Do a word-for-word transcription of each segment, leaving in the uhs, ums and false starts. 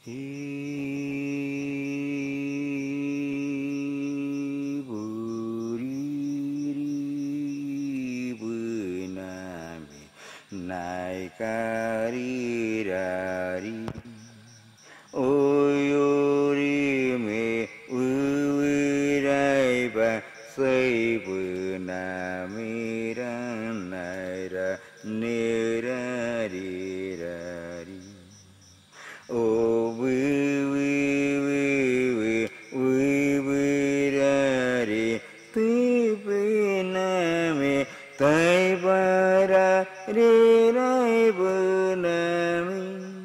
Nai kari rari oyori me uirai ba sai bu na mi ra nai ra ne ra ri ra ri o vi vi vi vi vi vi ra ri ti vi na me tai ba ra ri rai bu na mi.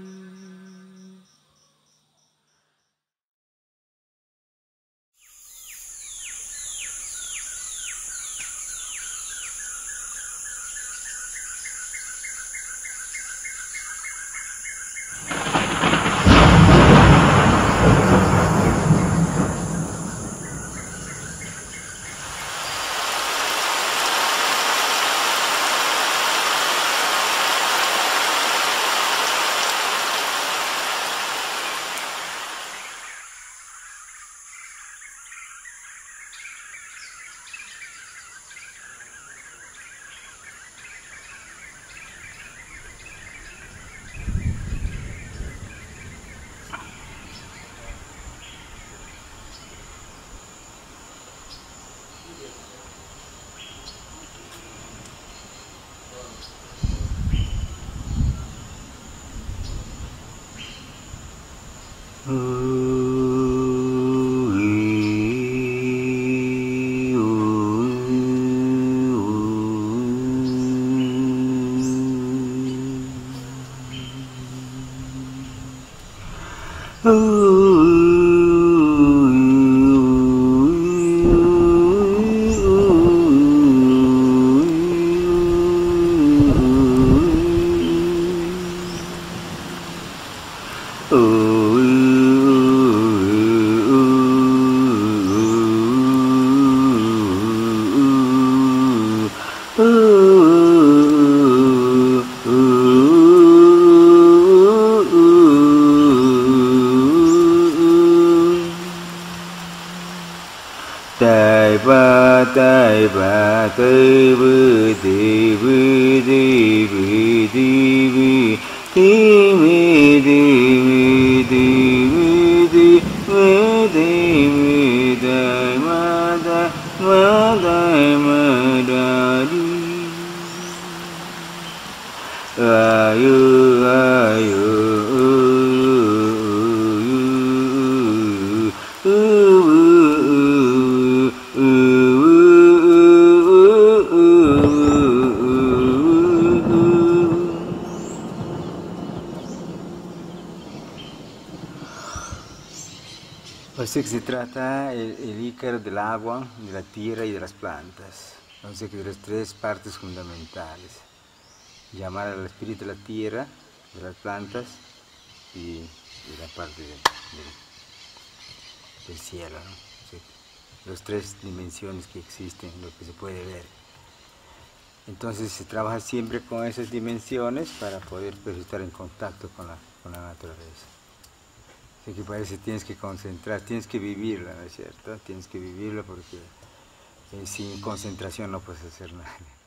Tài ba tài ba tây bư đi bư đi bư đi bư đi mi đi mi đi mi đi mi đi mi đại ma đại ma đại ma đại đi ayu ayu Así que se trata el, el ícaro del agua, de la tierra y de las plantas. Así que de las tres partes fundamentales. Llamar al espíritu de la tierra, de las plantas y de la parte de, de, del cielo, ¿no? Sí. Las tres dimensiones que existen, lo que se puede ver. Entonces se trabaja siempre con esas dimensiones para poder pues, estar en contacto con la, con la naturaleza. Así que parece que tienes que concentrar, tienes que vivirla, ¿no es cierto? Tienes que vivirla porque eh, sin concentración no puedes hacer nada.